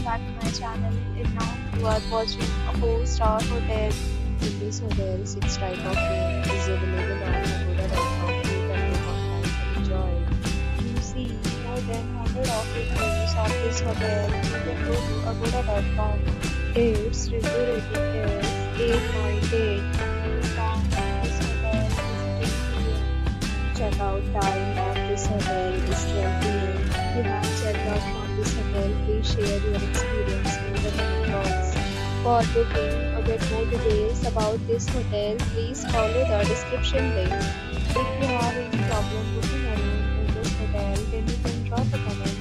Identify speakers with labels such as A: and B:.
A: welcome back to my channel. And now you are watching a 4-star hotel. In this hotel, 6 type of room is available on agoda.com. You can book online and enjoy. You see more than 100 of reviews of this hotel. You can go to agoda.com. Its review rating is 8.8. The star of this hotel is 10 p.m. Checkout time of this hotel is 12 p.m. You have checked out from this hotel. Please share your experience in the comment box. For booking or get more details about this hotel, please follow the description link. If you have any problem booking a room in this hotel, then you can drop a comment